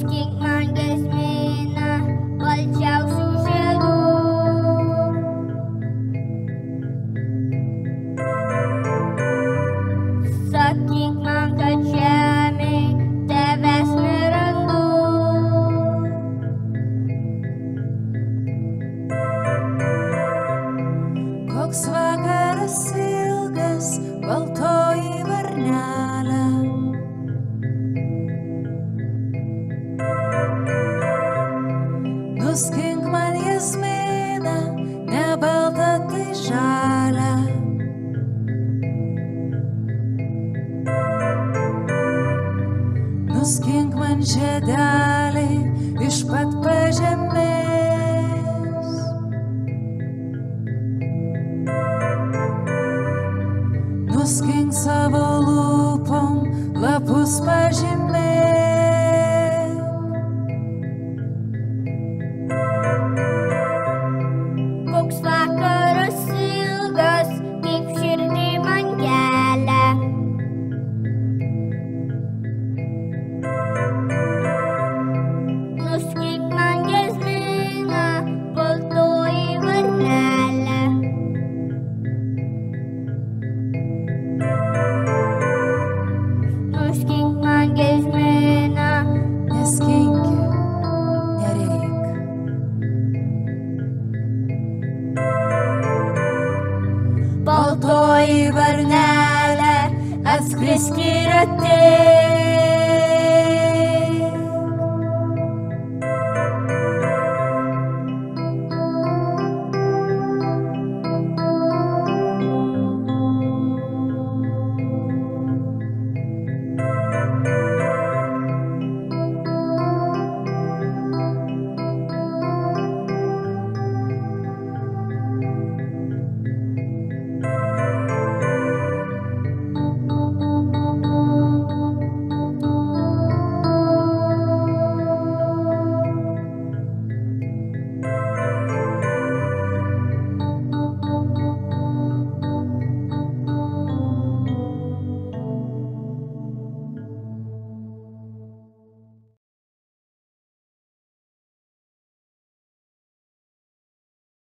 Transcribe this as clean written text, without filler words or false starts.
Nuskink man giesmina balčiausių žiedų. Sakyk man, kad žemėj tavęs nerandu. Koks vakaras ilgas, baltoji varnelė. Nuskink man jasminą, ne balta tai žalia. Nuskink man žiedelį iš pat pažemės. Nuskink savo lūpom lapus pažymės. Koks vakaras ilgas, kaip širdį man kelia. Nuskink man giesmina baltoji varnelė. Nuskink man giesmina, Neskinki, nereik. baltoji varnelė, atskrisk ir ateik.